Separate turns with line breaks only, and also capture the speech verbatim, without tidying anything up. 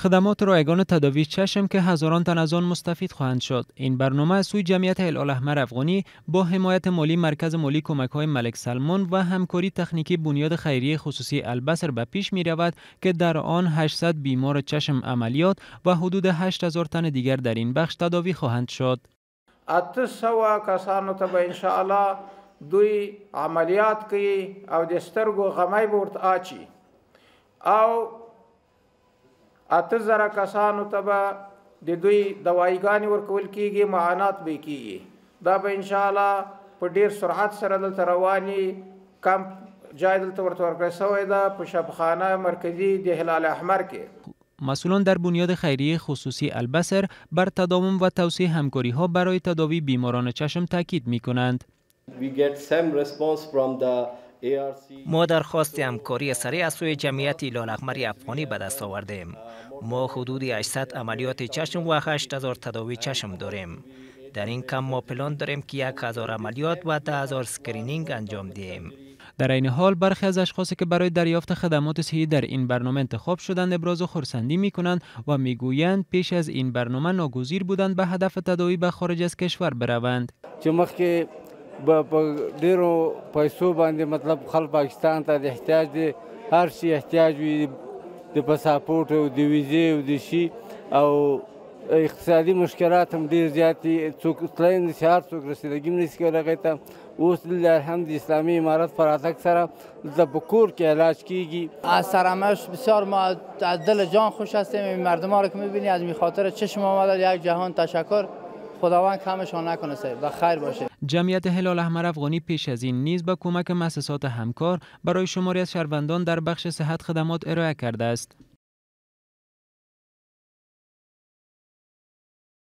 خدمات رایگان تداوی چشم که هزاران تن از آن مستفید خواهند شد. این برنامه از سوی جمعیت هلال احمر افغانی با حمایت مالی مرکز مالی کمک‌های ملک سلمان و همکاری تکنیکی بنیاد خیریه خصوصی البصر به پیش می رود که در آن هشتصد بیمار چشم عملیات و حدود هشت هزار تن دیگر در این بخش تداوی خواهند شد.
اته سوه کسانو ته به ان شاء الله دوی عملیات کوي او د سترګو غمی به ورته اچي او اته زره کسانو ته به د دوی دوایګانې ورکول کیږي، معاینات به کیږي. دا به ان شاء الله په ډیر سرعت سره دلته رواني کمپ جای دلته ورته ورکړی شوی ده په شفاخانه مرکزی د هلال احمر کې.
مسئولان در بنیاد خیریه خصوصی البصر بر تداوم و توسعه همکاری ها برای تداوی بیماران چشم تاکید می کنند.
ما درخواست همکاری سریع از سوی جمعیت هلال احمر افغانی به دست آوردیم. ما حدود هشتصد عملیات چشم و هشت هزار تداوی چشم داریم. در این کم ما پلان داریم که یک هزار عملیات و ده هزار اسکرینینگ انجام دهیم.
در این حال برخی از اشخاصی که برای دریافت خدمات صحی در این برنامه انتخاب شدند ابراز خرسندی می کنند و می گویند پیش از این برنامه ناگزیر بودند به هدف تداوی به خارج از کشور بروند.
چې مخکې په ډیرو پیسو باندې مطلب خلک پاکستان ته د احتیاج دی، هر شي احتیاج وي، د پاسپورت او د ویزې او د شي او اقتصادي مشکلات هم ډیر زیات دي. څوک تللی نشي، هر څوک رسیدګي هم نشي کولی هغې ته. اوس دلته الحمد اسلامی امارت پر راتګ سره دلته په کور کې علاج کیږي.
از سرمایش بسیار ما از دل جان خوش هستیم. این مردم ها رو که میبینی از می خاطر چشم آمده. یک جهان تشکر، خداوند کمشان نکنه و خیر باشه.
جمعیت هلال احمر افغانی پیش از این نیز با کمک مؤسسات همکار برای شماری از شهروندان در بخش صحت خدمات ارائه کرده است.